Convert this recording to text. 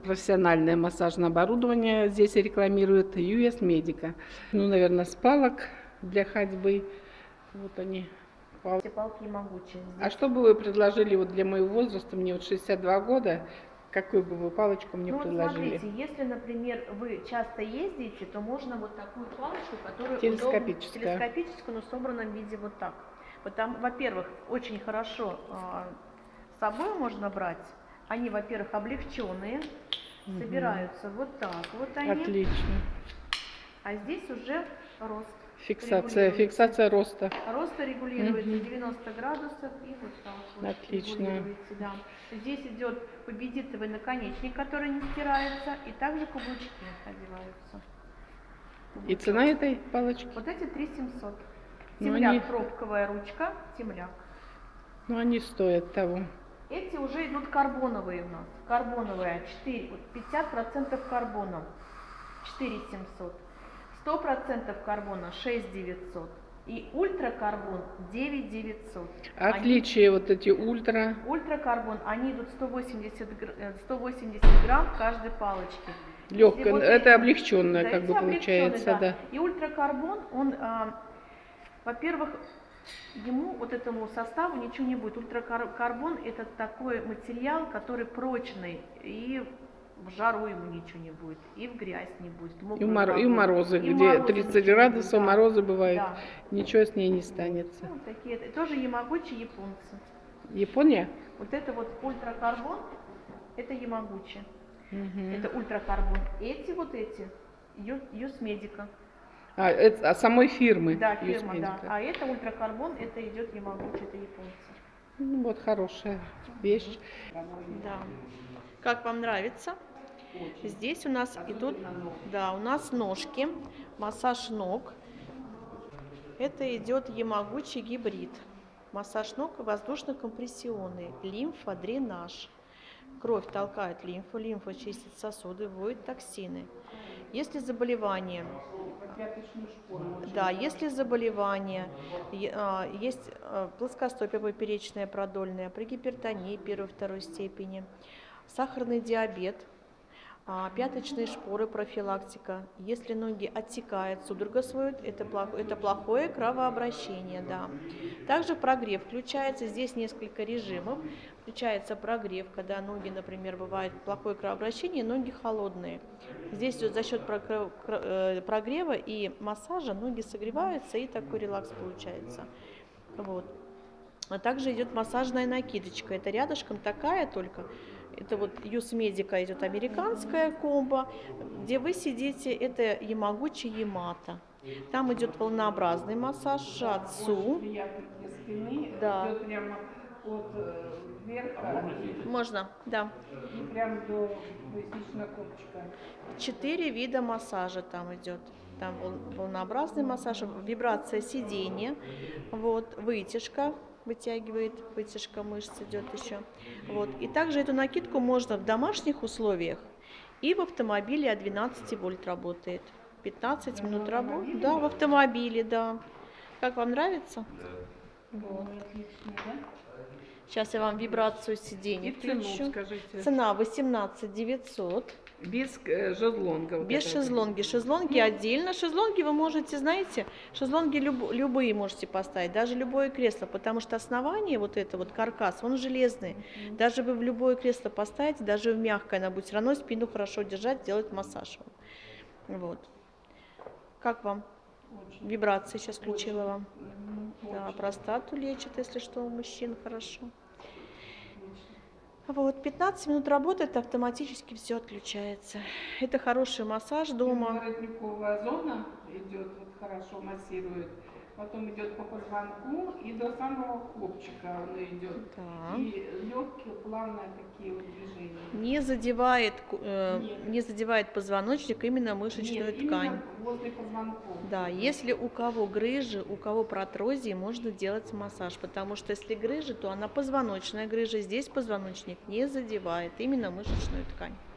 Профессиональное массажное оборудование здесь рекламирует US Medica. Ну, наверное, с палок для ходьбы. Вот они. Эти палки могучие. А что бы вы предложили вот для моего возраста, мне вот 62 года, какую бы вы палочку мне предложили? Вот смотрите, если, например, вы часто ездите, то можно вот такую палочку, которая Телескопическая. телескопическую, но в собранном виде вот так. Во-первых, очень хорошо с собой можно брать. Они, во-первых, облегченные, собираются вот так вот они. Отлично. А здесь уже рост. Фиксация роста. Роста регулируется 90 градусов и вот так вот. Отлично. Да. Здесь идет победитовый наконечник, который не стирается, и также каблучки одеваются. И цена этой палочки? Вот эти 3700. Ну, Темляк, пробковая ручка, темляк. Ну, они стоят того. Эти уже идут карбоновые у нас. Карбоновые 50% карбона 4700. 100% карбона 6900 и ультракарбон 9900. Отличие вот эти ультра. Ультракарбон, они идут 180 грамм каждой палочки. Легкая, вот это эти, облегченная, да, как бы получается, да. И ультракарбон, он, во-первых, ему, вот этому составу ничего не будет. Ультракарбон это такой материал, который прочный, и в жару ему ничего не будет, и в грязь не будет. И в морозы, где 30 градусов, да, морозы бывают, да. Ничего с ней не станется. Вот такие, тоже ямагучи японцы. Япония? Вот это вот ультракарбон, это ямагучи. Угу. Это ультракарбон. Эти, US Medica. А самой фирмы? Да, фирма, да. А это ультракарбон, это идет ямагучи, это японцы. Ну, вот хорошая вещь. Да. Как вам нравится? Здесь у нас идут, да, у нас ножки, массаж ног. Это идет ямагучи гибрид. Массаж ног воздушно-компрессионный, лимфа, дренаж. Кровь толкает лимфу, лимфа чистит сосуды, выводит токсины. Если заболевание, да, если заболевание, есть плоскостопие поперечное, продольное, при гипертонии первой-второй степени, сахарный диабет, пяточные шпоры, профилактика. Если ноги оттекают, судорога сводит, это плохое кровообращение, да. Также прогрев включается, здесь несколько режимов. Включается прогрев, когда ноги, например, бывает плохое кровообращение, ноги холодные. Здесь за счет прогрева и массажа ноги согреваются, и такой релакс получается. Вот. А также идет массажная накидочка. Это рядышком такая только. Это вот US Medica идет американская комбо, где вы сидите, это ямагучи ямато. Там идет волнообразный массаж, шатсу. Да. Можно, да. И прям до поясничного копчика. 4 вида массажа там идет. Там волнообразный массаж, вибрация сидения, вот, вытяжка. Вытягивает, вытяжка мышц идет еще. Вот. И также эту накидку можно в домашних условиях и в автомобиле от 12 вольт работает. 15 минут работы. Да, в автомобиле, да. Как вам нравится? Вот. Сейчас я вам вибрацию сиденья включу. Цена 18 900. Без шезлонгов. Без шезлонги. Шезлонги отдельно. Шезлонги вы можете, знаете, шезлонги любые можете поставить, даже любое кресло, потому что основание, вот это вот каркас, он железный. Даже вы в любое кресло поставите, даже в мягкое, она будет все равно спину хорошо держать, делать массаж. Вот. Как вам? Очень. Вибрации сейчас включила вам. Да, простату лечит, если что, у мужчин хорошо. Вот, 15 минут работает, автоматически все отключается. Это хороший массаж дома. Воротниковая зона идет, вот хорошо массирует. Потом идет по позвонку и до самого копчика он идет. Да. И легкие, плавные такие вот движения. Не задевает позвоночник, именно мышечную ткань. Именно возле позвонков. Да, если у кого грыжи, у кого протрузии, можно делать массаж, потому что если грыжа, то она позвоночная грыжа, здесь позвоночник не задевает, именно мышечную ткань.